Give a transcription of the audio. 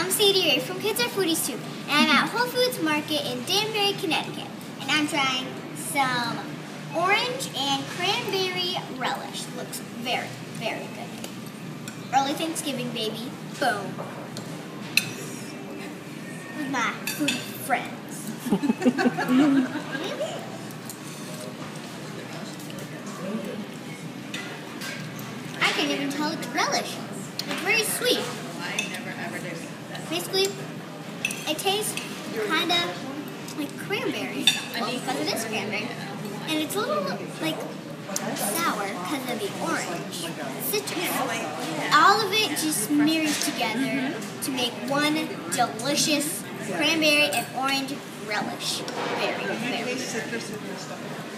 I'm Sadie Rae from KidsRFoodies2, and I'm at Whole Foods Market in Danbury, Connecticut, and I'm trying some orange and cranberry relish. Looks very, very good. Early Thanksgiving, baby. Boom. With my foodie friends. I can't even tell it's relish. It's very sweet. Basically, it tastes kind of like cranberry, because it is cranberry, and it's a little like sour because of the orange citrus. All of it just mirrors together to make one delicious cranberry and orange relish. Very, very good.